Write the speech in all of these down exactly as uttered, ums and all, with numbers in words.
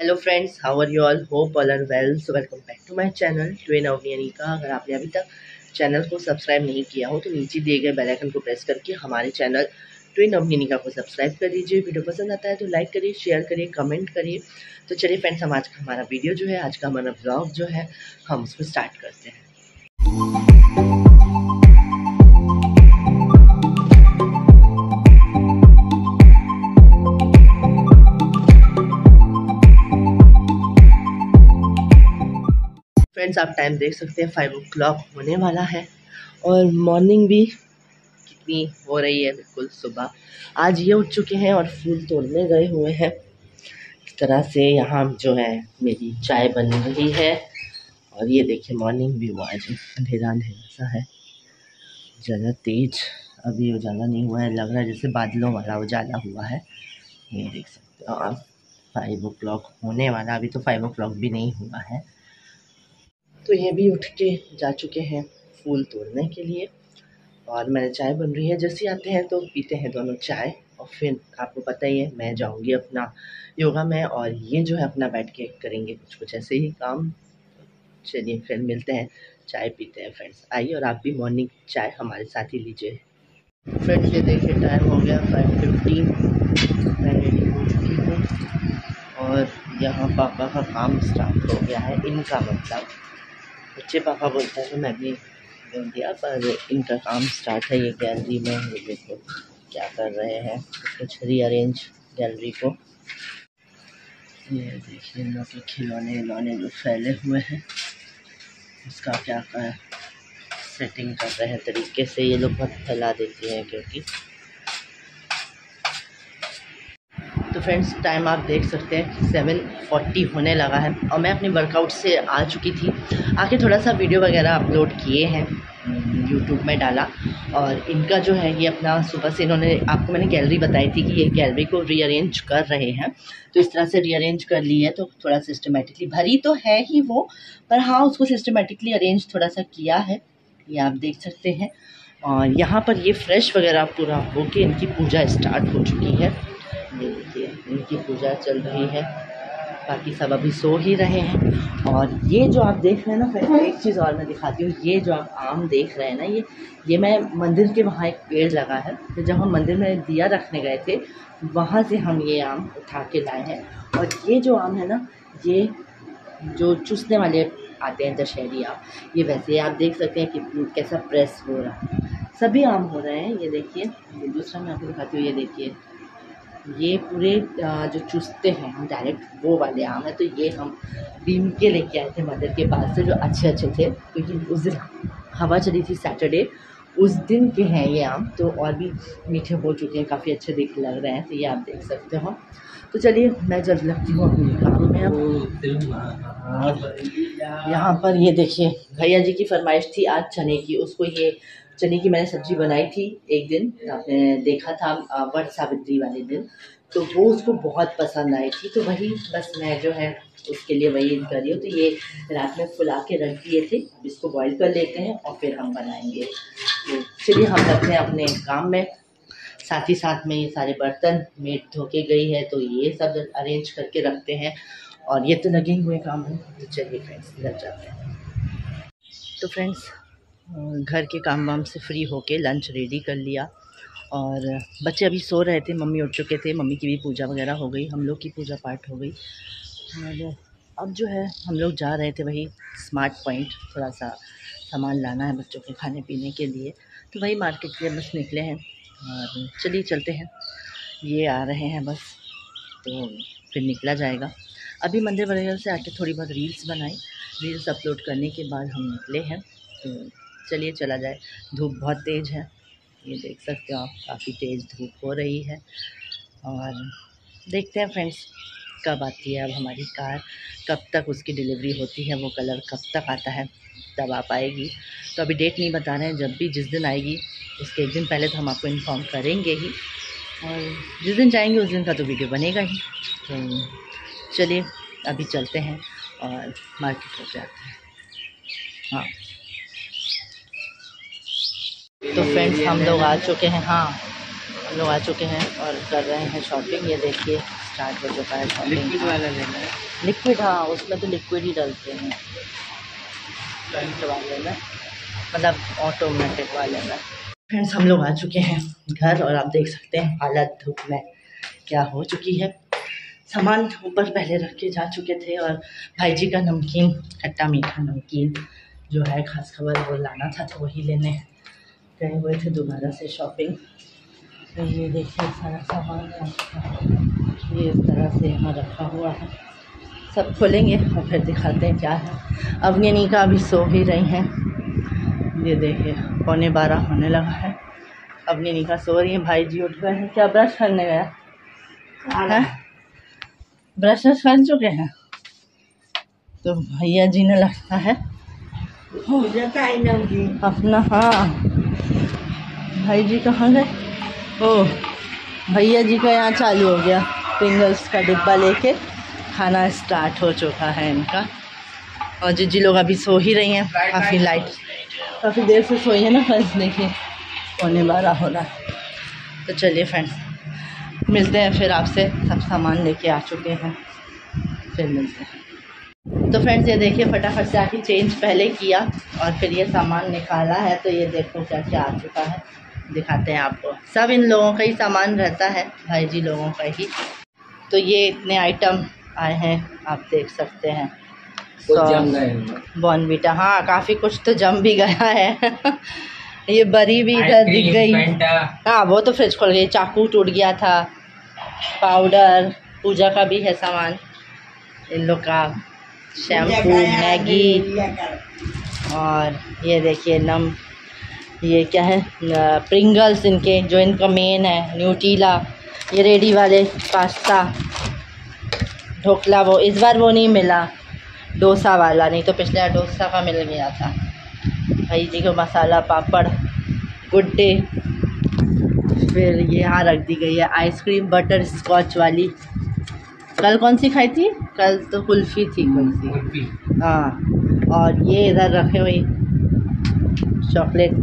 Hello friends, how are you all? Hope all are well. So welcome back to my channel twin Avni Anika. अगर आपने अभी तक channel को subscribe नहीं किया हो तो नीचे दिए गए बेल आइकन को प्रेस करके हमारे चैनल ट्विन अवनी अनीका को सब्सक्राइब कर दीजिए। वीडियो पसंद आता है तो लाइक करिए, शेयर करिए, कमेंट करिए। तो चलिए फ्रेंड्स, हम आज का हमारा वीडियो जो है, आज का हमारा ब्लॉग जो है, हम उसको स्टार्ट करते हैं। फ्रेंड्स, आप टाइम देख सकते हैं, फाइव ओ क्लॉक होने वाला है और मॉर्निंग भी कितनी हो रही है, बिल्कुल सुबह। आज ये उठ चुके हैं और फूल तोड़ने गए हुए हैं। इस तरह से यहाँ जो है मेरी चाय बन रही है और ये देखिए मॉर्निंग व्यू। आज अंधेरा अंधेरा सा है, ज़्यादा तेज अभी उजाला नहीं हुआ है, लग रहा है जैसे बादलों वाला उजाला हुआ है। ये देख सकते हो आप, फाइव ओ क्लॉक होने वाला, अभी तो फाइव ओ क्लॉक भी नहीं हुआ है। तो ये भी उठ के जा चुके हैं फूल तोड़ने के लिए और मेरे चाय बन रही है। जैसे आते हैं तो पीते हैं दोनों चाय और फिर आपको पता ही है मैं जाऊंगी अपना योगा में और ये जो है अपना बैठ के करेंगे कुछ कुछ ऐसे ही काम। चलिए फिर मिलते हैं, चाय पीते हैं फ्रेंड्स। आइए और आप भी मॉर्निंग चाय हमारे साथ ही लीजिए। फ्रेंड्स, ये देखिए टाइम हो गया फाइव फिफ्टीन, मैं रेडी हो चुकी हूँ और यहाँ पापा का काम स्टार्ट हो गया है। इनका मतलब बच्चे पापा बोलते हैं तो मैं भी बोल दिया, पर इनका काम स्टार्ट है। ये गैलरी में ये देखो क्या कर रहे हैं, कुछ रीअरेंज गैलरी को। ये देखिए इन लोग के खिलौने खिलौने जो फैले हुए हैं, उसका क्या क्या सेटिंग कर रहे हैं तरीके से। ये लोग बहुत फैला देते हैं क्योंकि। तो फ्रेंड्स, टाइम आप देख सकते हैं सेवन फोर्टी होने लगा है और मैं अपने वर्कआउट से आ चुकी थी। आके थोड़ा सा वीडियो वगैरह अपलोड किए हैं, यूट्यूब में डाला। और इनका जो है ये अपना सुबह से इन्होंने, आपको मैंने गैलरी बताई थी कि ये गैलरी को रीअरेंज कर रहे हैं, तो इस तरह से रीअरेंज कर ली है। तो थोड़ा सिस्टमेटिकली भरी तो है ही वो, पर हाँ उसको सिस्टमेटिकली अरेंज थोड़ा सा किया है, ये आप देख सकते हैं। और यहाँ पर ये फ्रेश वगैरह पूरा होके इनकी पूजा स्टार्ट हो चुकी है। ये देखिए इनकी पूजा चल रही है, बाकी सब अभी सो ही रहे हैं। और ये जो आप देख रहे हैं ना फ्रेंड्स, एक चीज़ और मैं दिखाती हूँ। ये जो आप आम देख रहे हैं ना, ये ये मैं मंदिर के वहाँ एक पेड़ लगा है, तो जब हम मंदिर में दिया रखने गए थे वहाँ से हम ये आम उठा के लाए हैं। और ये जो आम है ना, ये जो चूसने वाले आते हैं दशहरी आम, ये वैसे आप देख सकते हैं कि कैसा प्रेस हो रहा है। सभी आम हो रहे हैं, ये देखिए। दूसरा मैं आपको दिखाती हूँ, ये देखिए ये पूरे जो चूसते हैं हम डायरेक्ट, वो वाले आम है। तो ये हम बीम के लेके आए थे मंदिर के पास से, जो अच्छे अच्छे थे, क्योंकि उस दिन हवा चली थी सैटरडे, उस दिन के हैं ये आम। तो और भी मीठे हो चुके हैं, काफ़ी अच्छे दिख लग रहे हैं। तो ये आप देख सकते हो। तो चलिए मैं जल्द लगती हूँ अपने काम में अब। यहाँ पर ये देखिए भैया जी की फरमाइश थी आज चने की, उसको ये चने की मैंने सब्ज़ी बनाई थी एक दिन, आपने देखा था वट सावित्री वाले दिन, तो वो उसको बहुत पसंद आई थी। तो वही बस मैं जो है उसके लिए वही कर रही हूँ। तो ये रात में फुला के रख दिए थे, इसको बॉईल कर लेते हैं और फिर हम बनाएंगे। तो चलिए हम लगते हैं अपने काम में। साथ ही साथ में ये सारे बर्तन मेड धो के गई है, तो ये सब अरेंज करके रखते हैं और ये तो लगे हुए काम है। तो चलिए फ्रेंड्स लग जाते हैं। तो फ्रेंड्स, घर के काम वाम से फ्री होके लंच रेडी कर लिया और बच्चे अभी सो रहे थे, मम्मी उठ चुके थे, मम्मी की भी पूजा वगैरह हो गई, हम लोग की पूजा पाठ हो गई। और अब जो है हम लोग जा रहे थे वही स्मार्ट पॉइंट, थोड़ा सा सामान लाना है बच्चों के खाने पीने के लिए, तो वही मार्केट के लिए बस निकले हैं। और चलिए चलते हैं, ये आ रहे हैं बस, तो फिर निकला जाएगा। अभी मंदिर वगैरह से आके थोड़ी बहुत रील्स बनाई, रील्स अपलोड करने के बाद हम निकले हैं। तो चलिए चला जाए। धूप बहुत तेज़ है, ये देख सकते हो आप, काफ़ी तेज़ धूप हो रही है। और देखते हैं फ्रेंड्स कब आती है अब हमारी कार, कब तक उसकी डिलीवरी होती है, वो कलर कब तक आता है, तब आ पाएगी। तो अभी डेट नहीं बता रहे हैं, जब भी जिस दिन आएगी उसके एक दिन पहले तो हम आपको इन्फॉर्म करेंगे ही, और जिस दिन जाएंगे उस दिन का तो वीडियो बनेगा ही। तो चलिए अभी चलते हैं और मार्केट हो जाते हैं। हाँ तो फ्रेंड्स, हम लोग आ चुके हैं, हाँ हम लोग आ चुके हैं और कर रहे हैं शॉपिंग। ये देखिए स्टार्ट हो चुका है शॉपिंग वाला लेना है। लिक्विड, हाँ उसमें तो लिक्विड ही डालते हैं फ्रंट वाले में, मतलब ऑटोमेटिक वाले में। फ्रेंड्स हम लोग आ चुके हैं घर और आप देख सकते हैं हालत धूप में क्या हो चुकी है। सामान ऊपर पहले रख के जा चुके थे और भाई जी का नमकीन, खट्टा मीठा नमकीन जो है खास खबर वो लाना था, तो वही लेने गए हुए थे दोबारा से शॉपिंग। तो ये देखिए सारा सामान ये इस तरह से यहाँ रखा हुआ है, सब खोलेंगे और फिर दिखाते हैं क्या है। अवनी नीका अभी सो ही रही हैं, ये देखिए पौने बारह होने लगा है, अवनी नीका सो रही है। भाई जी उठ गए हैं, क्या ब्रश करने गया है? ब्रश कर चुके हैं तो भैया जी ने लगता है अपना, हाँ भाई जी कहाँ गए? ओह भैया जी का यहाँ चालू हो गया, प्रिंगल्स का डिब्बा लेके खाना स्टार्ट हो चुका है इनका। और जीजी लोग अभी सो ही रही हैं, काफ़ी लाइट काफ़ी देर से सोई है ना फ्रेंड्स, देखिए पौने बारह हो रहा है। तो चलिए फ्रेंड्स मिलते हैं फिर आपसे, सब सामान लेके आ चुके हैं, फिर मिलते हैं। तो फ्रेंड्स ये देखिए फटाफट से आके चेंज पहले किया और फिर ये सामान निकाला है, तो ये देखो क्या क्या आ चुका है, दिखाते हैं आपको। सब इन लोगों का ही सामान रहता है, भाई जी लोगों का ही। तो ये इतने आइटम आए हैं आप देख सकते हैं, बॉर्नवीटा, हाँ काफ़ी कुछ तो जम भी गया है ये बरी भी इधर दिख गई, हाँ वो तो फ्रिज खोल गई। चाकू टूट गया था, पाउडर, पूजा का भी है सामान इन लोग का, शैम्पू, मैगी, और ये देखिए नम, ये क्या है प्रिंगल्स इनके जो इनका मेन है, न्यूटीला, ये रेडी वाले पास्ता, ढोकला, वो इस बार वो नहीं मिला डोसा वाला, नहीं तो पिछले बार डोसा का मिल गया था। भाई जी को मसाला पापड़, गुड डे, फिर ये यहाँ रख दी गई है आइसक्रीम बटर स्कॉच वाली। कल कौन सी खाई थी? कल तो कुल्फ़ी थी, कौन सी, हाँ। और ये इधर रखे हुई चॉकलेट,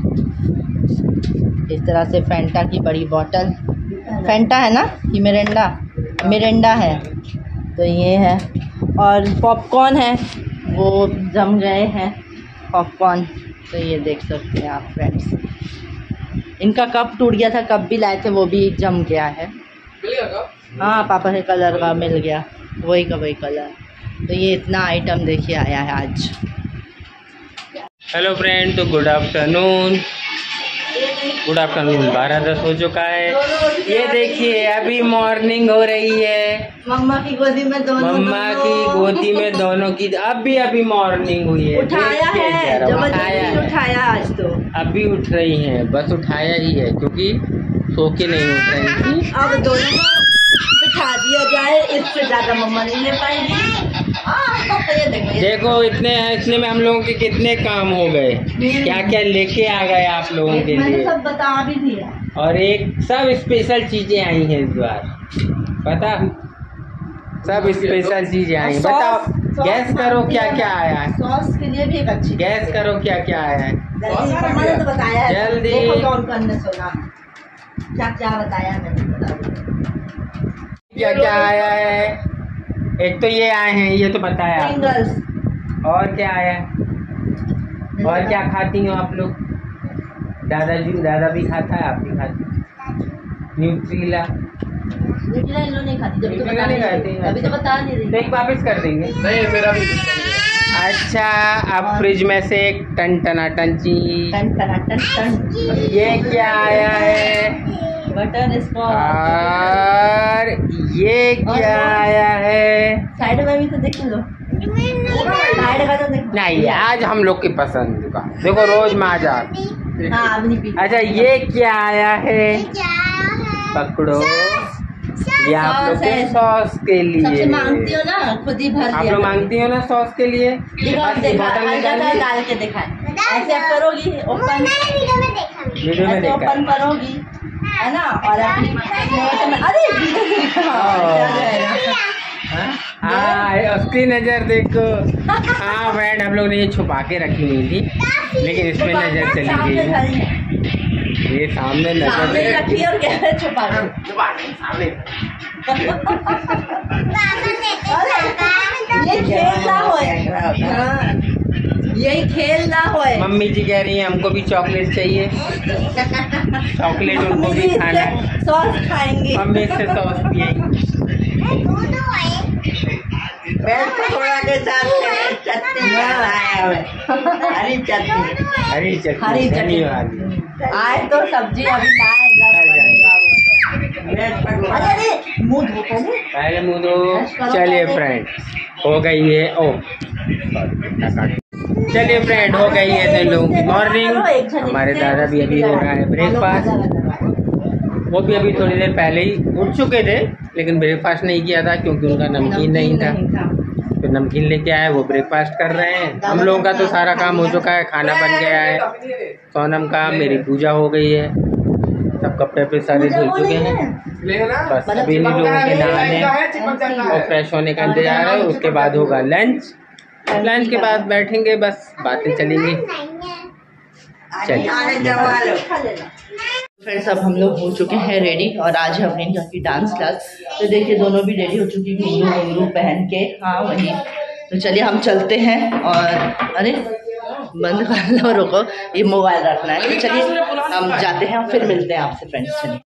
इस तरह से फैंटा की बड़ी बॉटल, फैंटा है ना कि मिरिंडा, मिरिंडा है, तो ये है। और पॉपकॉर्न है, वो जम गए हैं पॉपकॉर्न, तो ये देख सकते हैं आप फ्रेंड्स। इनका कप टूट गया था, कप भी लाए थे वो भी जम गया है, हाँ पापा के कलर का मिल गया, वही का वही कलर। तो ये इतना आइटम देखिए आया है आज। हेलो फ्रेंड, तो गुड आफ्टरनून, गुड आफ्टरनून, बारह दस हो चुका है। ये देखिए अभी मॉर्निंग हो रही है, मम्मा की गोदी में दोनों मम्मा की गोदी में दोनों की अभी अभी मॉर्निंग हुई है। उठाया है, उठाया है, उठाया आज तो अभी उठ रही हैं, बस उठाया ही है क्योंकि सो के नहीं उठ रही थी। अब दोनों को बिठा दिया जाए, इससे ज़्यादा मम्मा नहीं ले पाएंगी। देखो इतने इतने में हम लोगों के कितने काम हो गए, क्या क्या लेके आ गए आप लोगों के लिए, सब बता भी दिया। और एक सब स्पेशल चीजें आई हैं इस बार, पता सब स्पेशल चीजें आई हैं। बताओ, गैस करो क्या क्या आया है, सॉस के लिए भी एक अच्छी, गैस करो क्या क्या आया है, मैंने तो बताया है, जल्दी कौन कौन ने सुना क्या क्या बताया मैंने, क्या क्या आया है। एक तो ये आए हैं, ये तो बताया आपने, और क्या आया है, और क्या खाती हो आप लोग? दादाजी, दादा भी खाता है, आप भी खाती? न्यूट्रीला, न्यूट्रीला इन लोग नहीं खाती, जब तो न्यूट्रीला नहीं खाती, अभी तो बता नहीं रही, एक वापस कर देंगे, नहीं मेरा भी। अच्छा, अब फ्रिज में से एक टन टनाटन चीज, टन टनाटन टन, ये क्या आया है? बटर स्कॉच, और ये क्या आया है? साइड में भी तो देख लो, साइड का तो देख। नहीं, आज हम लोग की पसंद का, देखो रोज माजा। अच्छा, ये क्या आया है? पकड़ो, ये आप लोग के सॉस के लिए, सबसे मांगती हो ना, खुद ही भर आप लोग मांगती हो ना सॉस के लिए। डाल के दिखाए, ऐसे आप करोगी ओपन, वीडियो में देखा, ओपन करोगी है ना, और अरे हाँ उसकी नजर देखो। हाँ फ्रेंड, हम लोग ने ये छुपा के रखी हुई थी, लेकिन इसमें नजर चली गई, ये सामने नजर रखी और क्या छुपा सामने यही खेल ना हो। मम्मी जी कह रही है हमको भी चॉकलेट चाहिए। चॉकलेट उनको भी खाना है। सॉस खाएंगे। मम्मी से सॉस पिएंगे। चटनी हरी चटनी हरी चटनी हरी चटनी आज तो सब्जी अभी लाए। मुँह धो पहले मुँह धो। चलिए फ्रेंड हो गई है। ओ चलिए फ्रेंड हो गई है तो लोगों की मॉर्निंग। हमारे दादा भी अभी हो रहा है ब्रेकफास्ट। वो भी अभी थोड़ी देर पहले ही उठ चुके थे, लेकिन ब्रेकफास्ट नहीं किया था क्योंकि उनका नमकीन नहीं था। तो नमकीन लेके आए, वो ब्रेकफास्ट कर रहे हैं। हम लोगों का तो सारा काम हो चुका है, खाना बन गया है। सोनम का मेरी पूजा हो गई है, सब कपड़े पे सारे धुल चुके हैं। बस अभी इन लोगों के नहाने और फ्रेश होने का इंतजार है। उसके बाद होगा लंच। लंच के बाद बैठेंगे, बस बातें चलेंगी। चलिए फ्रेंड्स अब हम लोग हो चुके हैं रेडी और आज है अपनी की डांस क्लास। तो देखिए दोनों भी रेडी हो चुकी है घुंघरू घुंघरू पहन के। हाँ वही। तो चलिए हम चलते हैं। और अरे बंद कर लो, रुको ये मोबाइल रखना है। तो चलिए हम जाते हैं और फिर मिलते हैं आपसे फ्रेंड्स। चलिए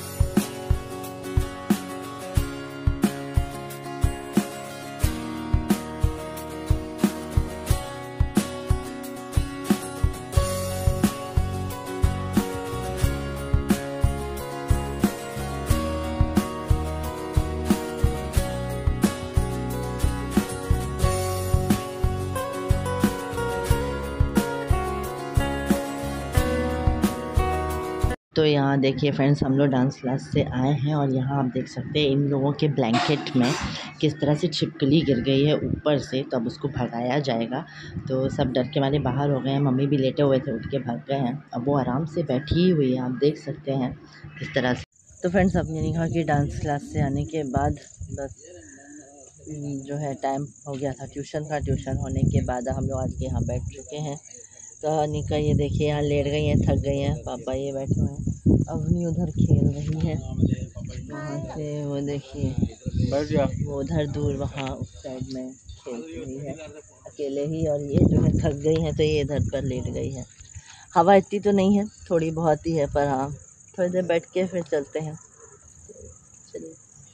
तो यहाँ देखिए फ्रेंड्स हम लोग डांस क्लास से आए हैं और यहाँ आप देख सकते हैं इन लोगों के ब्लैंकेट में किस तरह से छिपकली गिर गई है ऊपर से। तब उसको भगाया जाएगा। तो सब डर के मारे बाहर हो गए हैं। मम्मी भी लेटे हुए थे, उठ के भाग गए हैं। अब वो आराम से बैठी हुई है, आप देख सकते हैं किस तरह से। तो फ्रेंड्स अपनी निकाह की डांस क्लास से आने के बाद बस जो है टाइम हो गया था ट्यूशन का। ट्यूशन होने के बाद हम लोग आज के यहाँ बैठ चुके हैं। तो निका ये देखिए यहाँ लेट गई हैं, थक गई हैं। पापा ये बैठे हुए हैं। अवनी उधर खेल रही है वहाँ से, वो देखिए वो उधर दूर वहाँ उस साइड में खेल रही है अकेले ही। और ये जो है थक गई हैं तो ये इधर पर लेट गई है। हवा इतनी तो नहीं है, थोड़ी बहुत ही है, पर हाँ थोड़ी देर बैठ के फिर चलते हैं। चलिए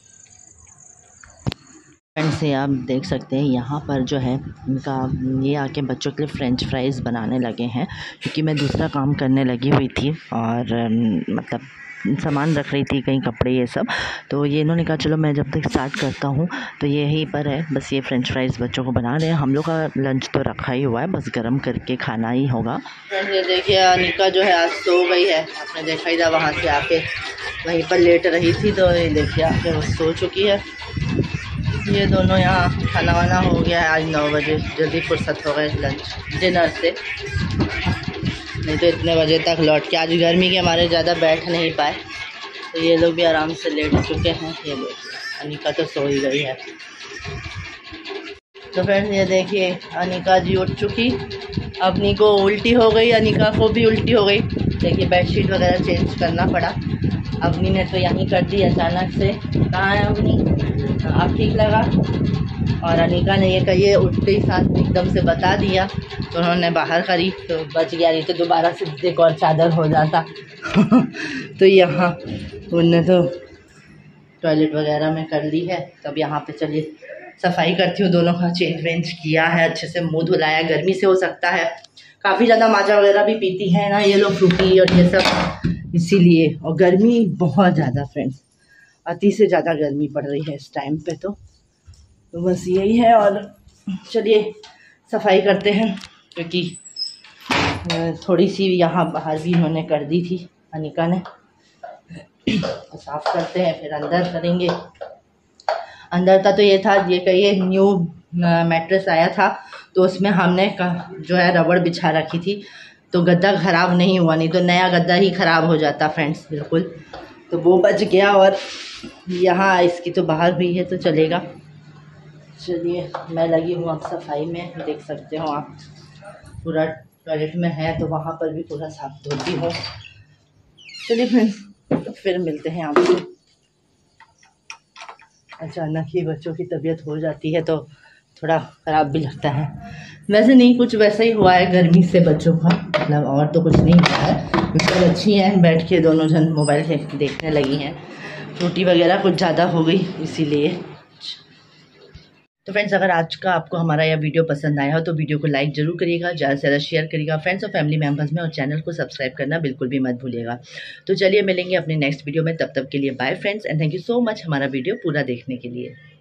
फ्रेंड्स ये आप देख सकते हैं यहाँ पर जो है इनका ये आके बच्चों के लिए फ़्रेंच फ्राइज़ बनाने लगे हैं। क्योंकि मैं दूसरा काम करने लगी हुई थी और मतलब सामान रख रही थी, कहीं कपड़े ये सब। तो ये इन्होंने कहा चलो मैं जब तक स्टार्ट करता हूँ। तो ये यहीं पर है, बस ये फ़्रेंच फ्राइज़ बच्चों को बना रहे हैं। हम लोग का लंच तो रखा ही हुआ है, बस गर्म करके खाना ही होगा। ये देखिए अनिका जो है आज सो गई है। आपने देखा ही था, वहाँ से आके वहीं पर लेट रही थी। तो ये देखिए आके वो सो चुकी है। ये दोनों यहाँ खाना वाना हो गया है। आज नौ बजे जल्दी फुर्सत हो गए लंच डिनर से, नहीं तो इतने बजे तक लौट के। आज गर्मी के हमारे ज़्यादा बैठ नहीं पाए। तो ये लोग भी आराम से लेट चुके हैं। ये देखिए अनिका तो सो ही गई है। तो फ्रेंड्स ये देखिए अनिका जी उठ चुकी। अपनी को उल्टी हो गई, अनिका को भी उल्टी हो गई। देखिए बेडशीट वगैरह चेंज करना पड़ा। अपनी ने तो यहीं कर दी अचानक से। कहाँ है अपनी? आप ठीक लगा? और अनिका ने ये कहिए उठते ही साथ एकदम से बता दिया, तो उन्होंने बाहर करी तो बच गया, नहीं तो दोबारा से एक और चादर हो जाता। तो यहाँ उनने तो टॉयलेट वगैरह में कर ली है। तब यहाँ पे चलिए सफाई करती हूँ। दोनों का चेंज वेंज किया है, अच्छे से मुँह धुलाया। गर्मी से हो सकता है काफ़ी ज़्यादा माजा वगैरह भी पीती है ना ये लोग, फ्रूटी और ये सब, इसीलिए। और गर्मी बहुत ज़्यादा फ्रेंड्स, अति से ज़्यादा गर्मी पड़ रही है इस टाइम पे। तो, तो बस यही है। और चलिए सफाई करते हैं, क्योंकि थोड़ी सी यहाँ बाहर भी इन्होंने कर दी थी अनिका ने। तो साफ़ करते हैं, फिर अंदर करेंगे। अंदर का तो ये था, ये कहिए न्यू मैट्रेस आया था, तो उसमें हमने जो है रबड़ बिछा रखी थी, तो गद्दा ख़राब नहीं हुआ, नहीं तो नया गद्दा ही ख़राब हो जाता फ्रेंड्स बिल्कुल। तो वो बच गया। और यहाँ इसकी तो बाहर भी है, तो चलेगा। चलिए मैं लगी हूँ अब सफाई में, देख सकते हो आप। पूरा टॉयलेट में है तो वहाँ पर भी पूरा साफ धोती हूँ। चलिए फ्रेंड्स फिर मिलते हैं आपसे। अचानक ही बच्चों की तबीयत हो जाती है तो थोड़ा ख़राब भी लगता है। वैसे नहीं, कुछ वैसा ही हुआ है गर्मी से बच्चों का, मतलब और तो कुछ नहीं हुआ है। बिल्कुल अच्छी हैं, बैठ के दोनों जन मोबाइल देखने लगी हैं। फ्रूटी वगैरह कुछ ज़्यादा हो गई इसीलिए। तो फ्रेंड्स, अगर आज का आपको हमारा यह वीडियो पसंद आया हो तो वीडियो को लाइक ज़रूर करिएगा, ज़्यादा से ज़्यादा शेयर करिएगा फ्रेंड्स और फैमिली मेम्बर्स में, और चैनल को सब्सक्राइब करना बिल्कुल भी मत भूलिएगा। तो चलिए मिलेंगे अपने नेक्स्ट वीडियो में, तब तक के लिए bye friends and thank you so much हमारा वीडियो पूरा देखने के लिए।